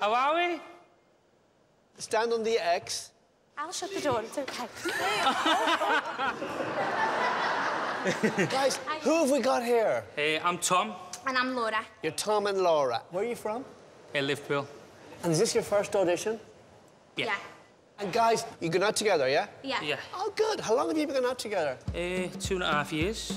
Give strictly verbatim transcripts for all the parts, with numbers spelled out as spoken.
How are we? Stand on the X. I'll shut the door, it's okay. Guys, who have we got here? Hey, I'm Tom. And I'm Laura. You're Tom and Laura. Where are you from? Hey, Liverpool. And is this your first audition? Yeah. Yeah. And guys, you going out together, yeah? Yeah. Yeah. Oh, good. How long have you been going out together? Uh, two and a half years.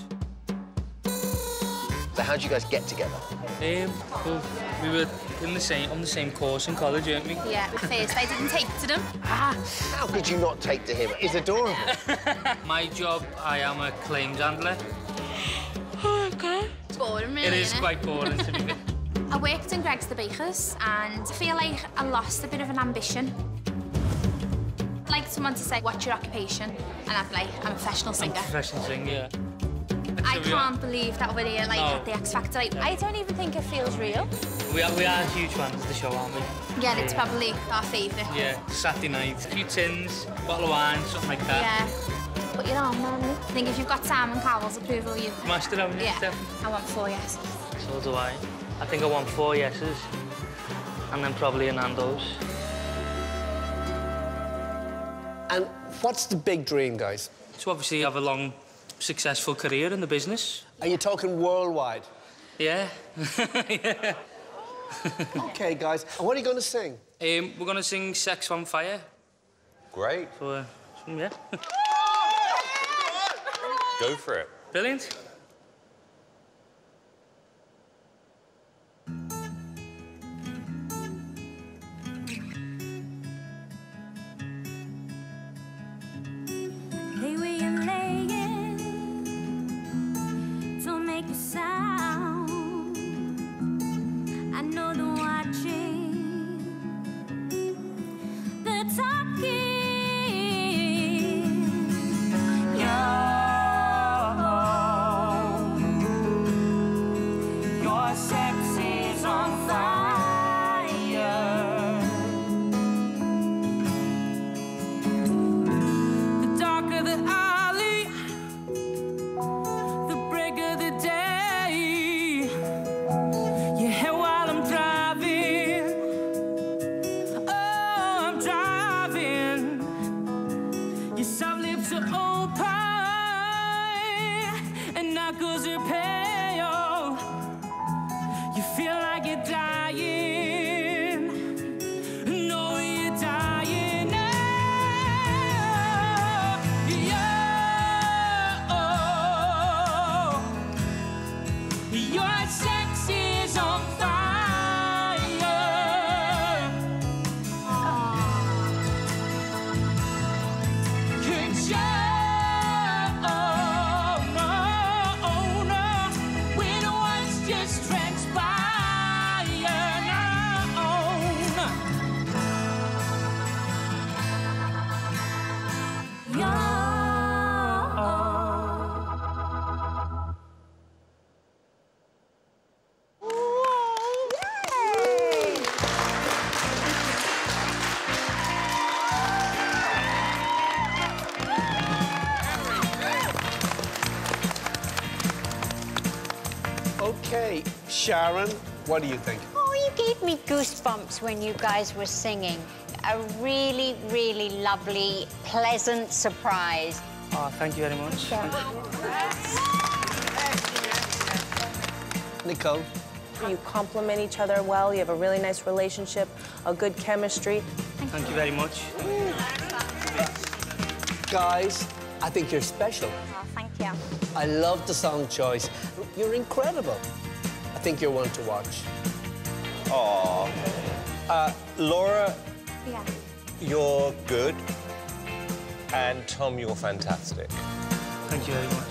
So how'd you guys get together? Um, well, we were in the same on the same course in college, weren't we? Yeah, at first I didn't take to them. Ah, how could you not take to him? He's adorable. My job, I am a claims handler. Oh, okay. It's boring, really, It is isn't quite boring, to be fair. I worked in Greg's the Baker's and I feel like I lost a bit of an ambition. I'd like someone to say, what's your occupation? And I'd be like, I'm a professional singer. I'm a professional singer, yeah. I can't believe that we're here, like, no. at the X Factor. Like, I don't even think it feels real. We are, we are huge fans of the show, aren't we? Yeah, it's probably our favourite. Yeah, Saturday night, a few tins, bottle of wine, something like that. Yeah. But you're on, man. I think if you've got Simon Cowell's approval, you've... Smashed it, haven't you, Yeah, Steph? I want four yeses. So do I. I think I want four yeses, and then probably a Nando's. And what's the big dream, guys? To obviously have a long, successful career in the business. Are you talking worldwide? Yeah. Yeah. OK, guys. And what are you going to sing? Um, we're going to sing Sex on Fire. Great. So, uh, yeah. Go for it. Brilliant. Lay where you're laying, don't make a sound. I know they're watching, they're talking. Your, your sex is on fire. The darker the alley, the brighter the day. Your hair while I'm driving, oh, I'm driving. Your soft lips are open and knuckles are pale. You feel like you're dying. No, you're dying now. Yo, your sex is on fire. Can't you? No, no, when once just transpire now. Yo. OK, Sharon, what do you think? Oh, you gave me goosebumps when you guys were singing. A really, really lovely, pleasant surprise. Oh, thank you very much. Thank you. Nicole? You complement each other well, you have a really nice relationship, a good chemistry. Thank you very much. Guys, I think you're special. Oh, thank you. I love the song choice. You're incredible. I think you're one to watch. Aww. Uh, Laura, Yeah. you're good. And Tom, you're fantastic. Thank you very much.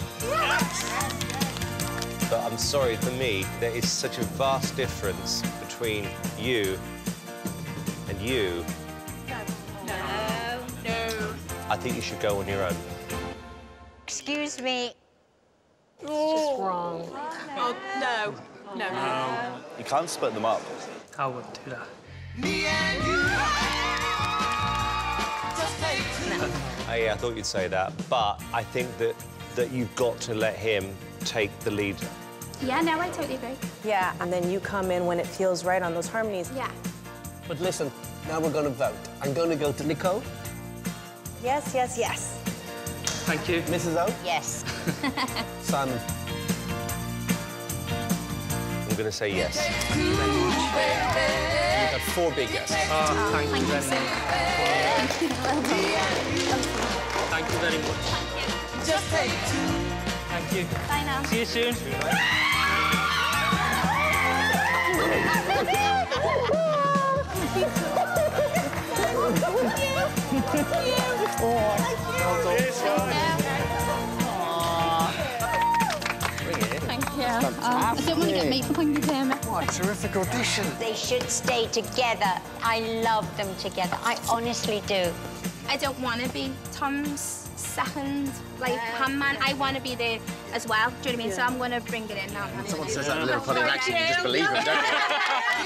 But I'm sorry, for me, there is such a vast difference between you and you. No, no. I think you should go on your own. Excuse me. It's just wrong. Oh, no. No, no. You can't split them up. I wouldn't do that. Me and you. Oh, yeah, I thought you'd say that, but I think that that you've got to let him take the lead. Yeah, no, I totally agree. Yeah, and then you come in when it feels right on those harmonies. Yeah. But listen, now we're going to vote. I'm going to go to Nicole. Yes, yes, yes. Thank you. Missus O? Yes. Simon. I'm going to say yes. You've got four big yeses. Oh, thank, Thank you you very so much. much. Thank you very much. Just take two. Thank you. Bye now. See you soon. Thank you. Um, I don't want to get makeup on you, Dermot. What a terrific audition. They should stay together. I love them together. I honestly do. I don't want to be Tom's second, like, hand man. I want to be there as well. Do you know what I mean? So I'm going to bring it in now. Someone says that in a little funny accent, you just believe it, don't you?